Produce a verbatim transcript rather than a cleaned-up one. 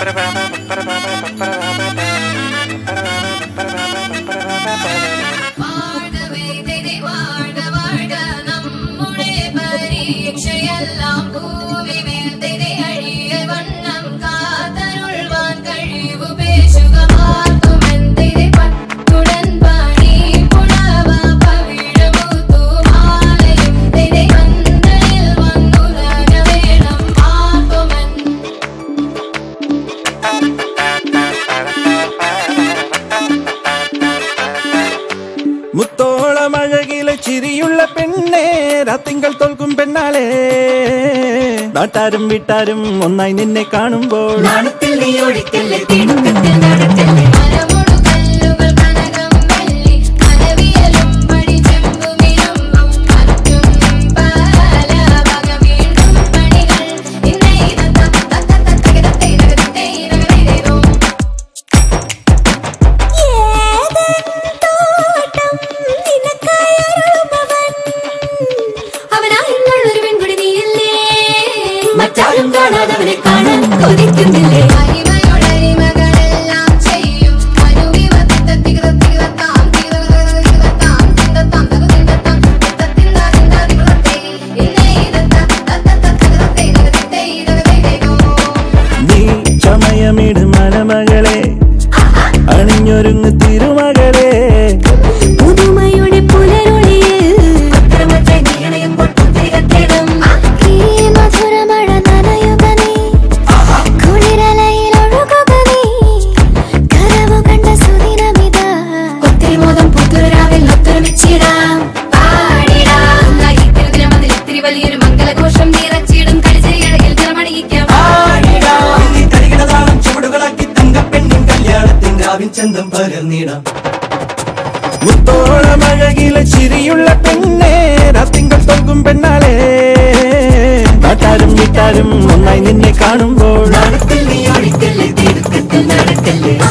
മുത്തോളമഴകിലെ ചിരിയുള്ള പെണ്ണേ രാത്തിങ്കൾ തോൽക്കും പെണ്ണാളെ നാട്ടാരും വീട്ടാരും ഒന്നായി നിന്നെ കാണുമ്പോൾ നാണത്തിൽ നീ ഓടിക്കല്ലേ തിടുക്കത്തിൽ നടക്കല്ലേ മറ്റാരും കാണാതവനെ കാണാൻ കൊതിക്കുന്നില്ലേ നീ ചമയമിട് മലമകളെ അണിഞ്ഞൊരുങ്ങ് തിരുമകളെ പുതുമയുടെ പുലരൊളിയിൽ വലിയൊരു മംഗളഘോഷം നിറച്ചിടും കളിച്ചെറിയടയിൽ ജലമണിയിക്കാം ചുവടുകളാക്കി തങ്കപ്പെണ്ണിൻ കല്യാണത്തിൻ രാവിൻ ചന്തം പരന്നിടാം മുത്തോളമഴകിലെ ചിരിയുള്ള പെണ്ണേ രാത്തിങ്കൾ തോൽക്കും പെണ്ണാളെ നാട്ടാരും വീട്ടാരും ഒന്നായി നിന്നെ കാണുമ്പോൾ നാണത്തിൽ നീ ഓടിക്കല്ലേ തിടുക്കത്തിൽ നടക്കല്ലേ